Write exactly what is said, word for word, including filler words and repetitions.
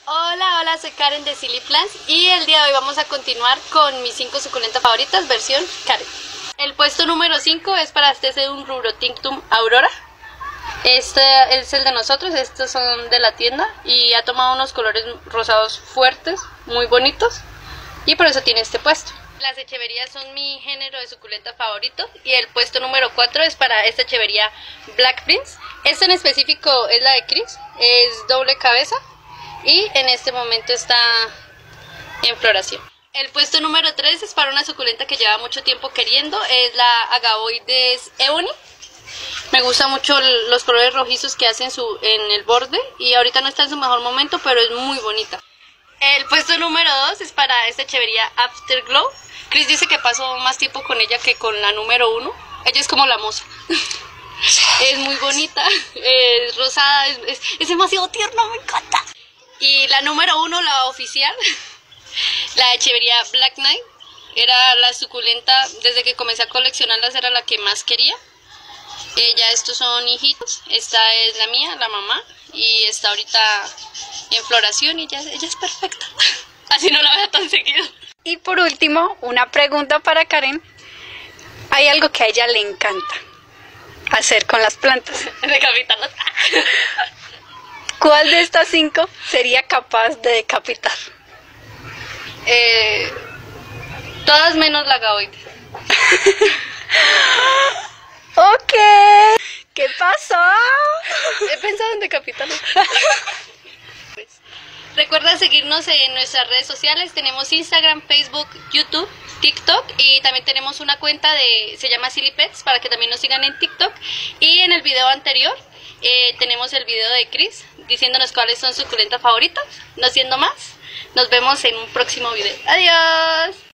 Hola, hola, soy Karen de Silly Plants y el día de hoy vamos a continuar con mis cinco suculentas favoritas versión Karen. El puesto número cinco es para este un Rubrotinctum Aurora. Este es el de nosotros, estos son de la tienda y ha tomado unos colores rosados fuertes, muy bonitos, y por eso tiene este puesto. Las echeverias son mi género de suculenta favorito y el puesto número cuatro es para esta echeveria Black Prince. Esta en específico es la de Chris, es doble cabeza y en este momento está en floración. El puesto número tres es para una suculenta que lleva mucho tiempo queriendo, es la Agavoides Ebony. Me gustan mucho los colores rojizos que hacen su, en el borde y ahorita no está en su mejor momento, pero es muy bonita. El puesto número dos es para esta echeveria Afterglow. Chris dice que pasó más tiempo con ella que con la número uno. Ella es como la moza. Es muy bonita, es rosada, es, es, es demasiado tierna, me encanta. Y la número uno, la oficial, la echeveria Black Knight, era la suculenta, desde que comencé a coleccionarlas era la que más quería. Eh, ya estos son hijitos, esta es la mía, la mamá, y está ahorita en floración y ella, ella es perfecta. Así no la veo tan seguido. Y por último, una pregunta para Karen. Hay algo que a ella le encanta hacer con las plantas. Decapitarlas. ¿Cuál de estas cinco sería capaz de decapitar? Eh, todas menos la Agavoides. Ok. ¿Qué pasó? He pensado en decapitarla. Pues, recuerda seguirnos en nuestras redes sociales. Tenemos Instagram, Facebook, YouTube, TikTok y también tenemos una cuenta de, se llama Silly Pets, para que también nos sigan en TikTok. Y en el video anterior eh, tenemos el video de Chris diciéndonos cuáles son sus suculentas favoritas. No siendo más, nos vemos en un próximo video. Adiós.